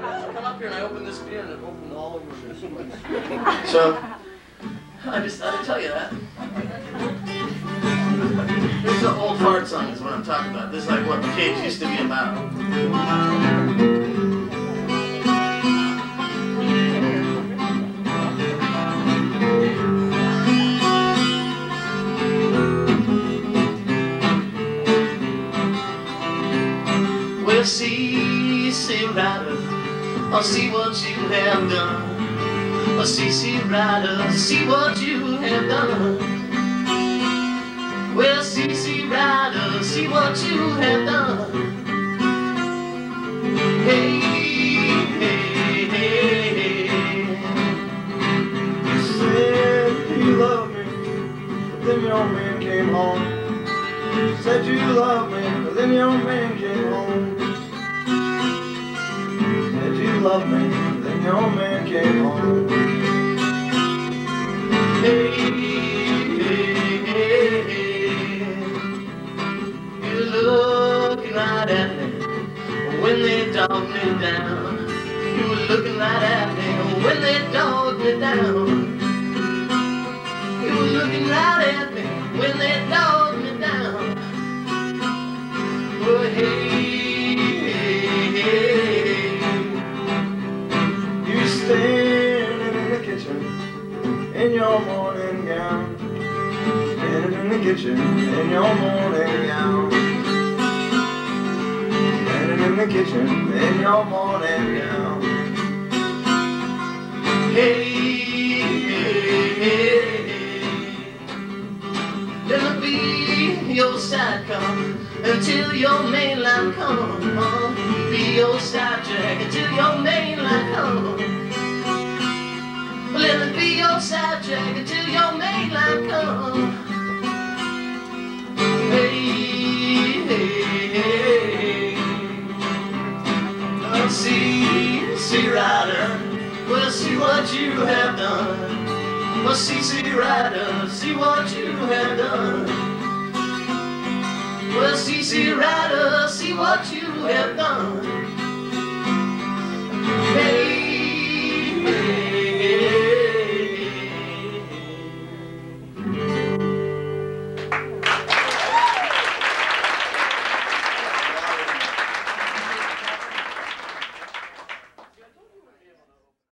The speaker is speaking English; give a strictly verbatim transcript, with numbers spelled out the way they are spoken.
come up here and I opened this beer and it opened all over this place. So, I just thought I'd tell you that. This is an old fart song is what I'm talking about. This is like what the cage used to be about. Well, see, see, rider, I'll see what you have done. Oh, see, see, rider, see what you have done. Well, see, see, rider, see what you have done. Hey, hey, hey, hey. You said you loved me, but then your man came home. You said you loved me, but then your man came home. You said you loved me, but then your man came home. Hey, hey, hey, hey. You're looking right at me when they dogged me down. You were looking right at me when they dogged me down. You were looking right at me when they dogged me down. Oh, hey, hey, hey. You standing in the kitchen in your morning gown, standing in the kitchen in your morning gown, standing in the kitchen in your morning gown. Hey, hey, hey, hey. Let me be your side come until your mainline come. Be your side jack until your mainline come. Let me be your side jack until your mainline come. Hey, hey, hey. Oh, see, see, rider, well, see what you have done. Well, see, see, rider, see what you have done. Well, see, see, rider, see what you have done.